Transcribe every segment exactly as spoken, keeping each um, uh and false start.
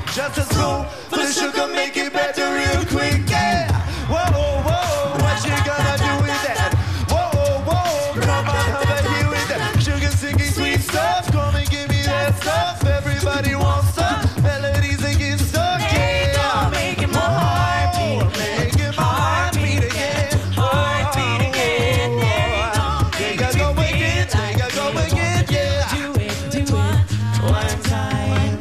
Just a spoon for the sugar, make it better real quick, yeah. Whoa, whoa, what you gonna do with that? Whoa, whoa, come on, over here with that. Sugar singing sweet stuff, come and give me that stuff. Everybody wants some melodies and get stuck, yeah. Make it more heartbeat, make it more heartbeat again, heartbeat again, yeah. Take a go again, take a go again, yeah. Do it, do it, one time.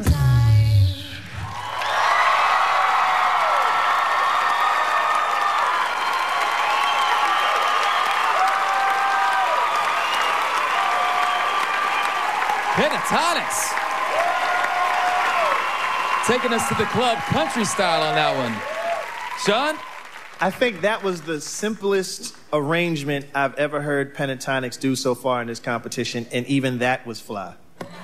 Pentatonix. Taking us to the club country style on that one. Sean? I think that was the simplest arrangement I've ever heard Pentatonix do so far in this competition, and even that was fly.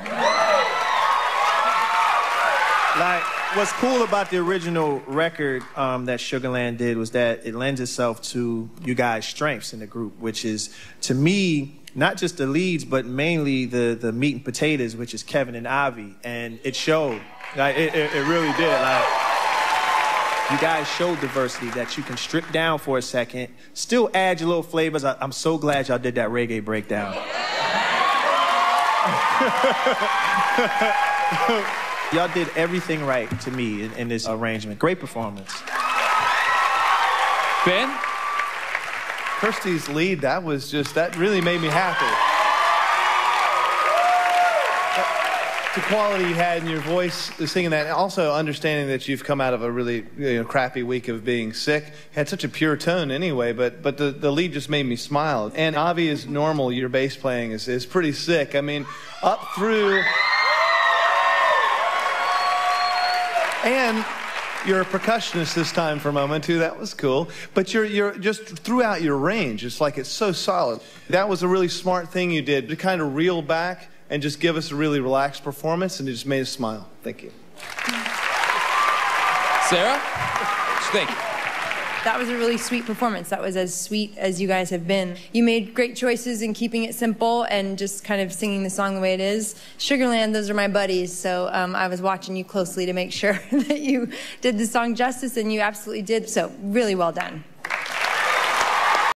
Like, what's cool about the original record um, that Sugarland did was that it lends itself to you guys' strengths in the group, which is, to me, not just the leads, but mainly the, the meat and potatoes, which is Kevin and Avi, and it showed. Like, it, it, it really did. Like, you guys showed diversity, that you can strip down for a second, still add your little flavors. I, I'm so glad y'all did that reggae breakdown. Y'all did everything right to me in, in this arrangement. Great performance. Ben? Kirsty's lead, that was just, that really made me happy. The quality you had in your voice singing that, and also understanding that you've come out of a really you know, crappy week of being sick. You had such a pure tone anyway, but but the, the lead just made me smile. And Avi is normal, your bass playing is, is pretty sick. I mean, up through... And you're a percussionist this time for a moment, too. That was cool. But you're, you're just throughout your range. It's like it's so solid. That was a really smart thing you did, to kind of reel back and just give us a really relaxed performance, and it just made us smile. Thank you. Sarah? What you think? That was a really sweet performance. That was as sweet as you guys have been. You made great choices in keeping it simple and just kind of singing the song the way it is. Sugarland, those are my buddies, so um, I was watching you closely to make sure that you did the song justice, and you absolutely did. So really well done.